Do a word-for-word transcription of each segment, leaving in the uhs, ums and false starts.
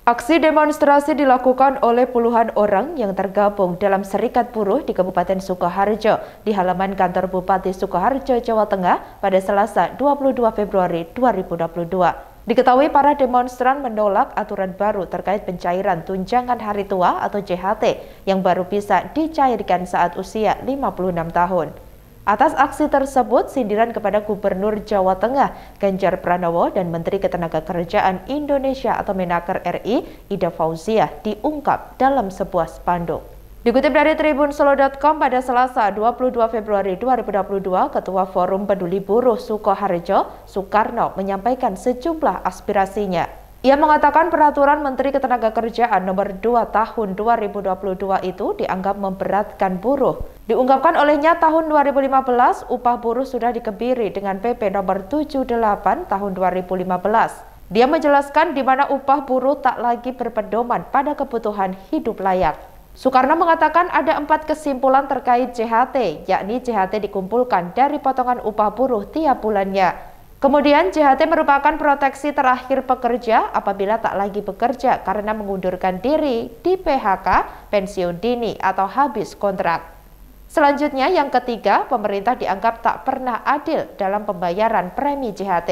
Aksi demonstrasi dilakukan oleh puluhan orang yang tergabung dalam Serikat Buruh di Kabupaten Sukoharjo di halaman kantor Bupati Sukoharjo, Jawa Tengah pada Selasa dua puluh dua Februari dua ribu dua puluh dua. Diketahui para demonstran menolak aturan baru terkait pencairan tunjangan hari tua atau J H T yang baru bisa dicairkan saat usia lima puluh enam tahun. Atas aksi tersebut, sindiran kepada Gubernur Jawa Tengah, Ganjar Pranowo dan Menteri Ketenagakerjaan Indonesia atau Menaker R I, Ida Fauziah, diungkap dalam sebuah spanduk. Dikutip dari tribun solo titik com pada Selasa dua puluh dua Februari dua ribu dua puluh dua, Ketua Forum Peduli Buruh Sukoharjo, Soekarno, menyampaikan sejumlah aspirasinya. Ia mengatakan peraturan Menteri Ketenagakerjaan nomor dua tahun dua ribu dua puluh dua itu dianggap memberatkan buruh. Diungkapkan olehnya tahun dua ribu lima belas, upah buruh sudah dikebiri dengan P P nomor tujuh puluh delapan tahun dua ribu lima belas. Dia menjelaskan di mana upah buruh tak lagi berpedoman pada kebutuhan hidup layak. Soekarno mengatakan ada empat kesimpulan terkait J H T, yakni J H T dikumpulkan dari potongan upah buruh tiap bulannya. Kemudian J H T merupakan proteksi terakhir pekerja apabila tak lagi bekerja karena mengundurkan diri, di P H K, pensiun dini, atau habis kontrak. Selanjutnya yang ketiga, pemerintah dianggap tak pernah adil dalam pembayaran premi J H T.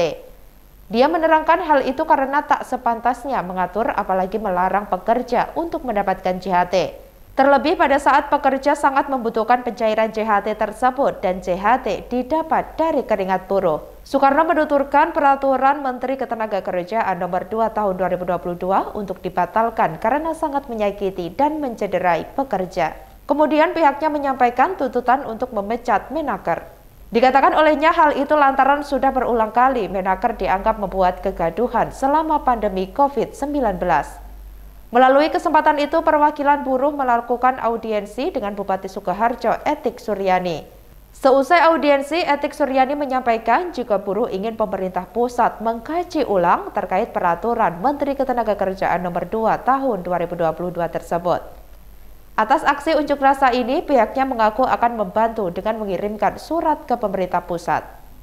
Dia menerangkan hal itu karena tak sepantasnya mengatur apalagi melarang pekerja untuk mendapatkan J H T. Terlebih pada saat pekerja sangat membutuhkan pencairan J H T tersebut dan J H T didapat dari keringat buruh. Soekarno menuturkan peraturan Menteri Ketenagakerjaan nomor dua tahun dua ribu dua puluh dua untuk dibatalkan karena sangat menyakiti dan mencederai pekerja. Kemudian pihaknya menyampaikan tuntutan untuk memecat Menaker. Dikatakan olehnya hal itu lantaran sudah berulang kali Menaker dianggap membuat kegaduhan selama pandemi COVID sembilan belas. Melalui kesempatan itu, perwakilan buruh melakukan audiensi dengan Bupati Sukoharjo, Etik Suryani. Seusai audiensi, Etik Suryani menyampaikan jika buruh ingin pemerintah pusat mengkaji ulang terkait peraturan Menteri Ketenagakerjaan nomor dua tahun dua ribu dua puluh dua tersebut. Atas aksi unjuk rasa ini, pihaknya mengaku akan membantu dengan mengirimkan surat ke pemerintah pusat.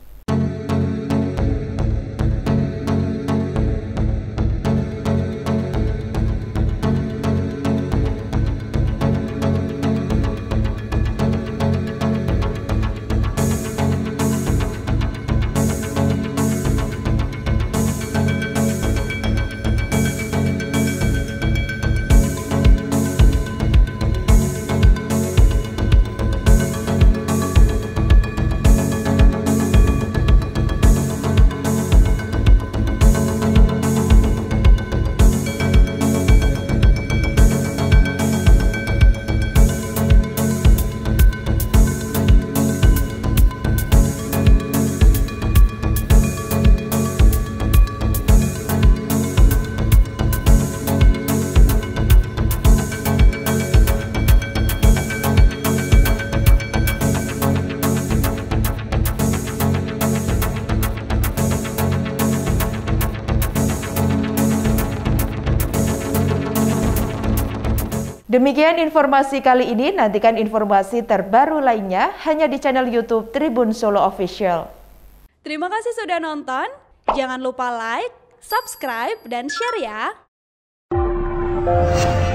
Demikian informasi kali ini, nantikan informasi terbaru lainnya hanya di channel YouTube Tribun Solo Official. Terima kasih sudah nonton, jangan lupa like, subscribe, dan share ya!